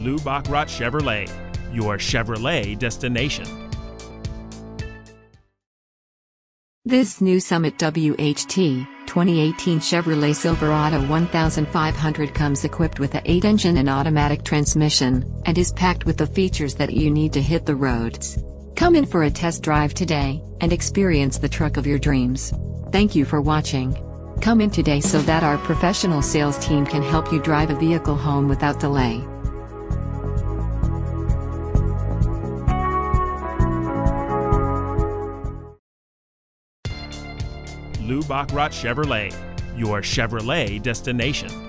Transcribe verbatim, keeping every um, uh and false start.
Bachrodt Chevrolet, your Chevrolet destination. This new Summit W H T twenty eighteen Chevrolet Silverado fifteen hundred comes equipped with a eight engine and automatic transmission, and is packed with the features that you need to hit the roads. Come in for a test drive today, and experience the truck of your dreams. Thank you for watching. Come in today so that our professional sales team can help you drive a vehicle home without delay. Bachrodt Chevrolet, your Chevrolet destination.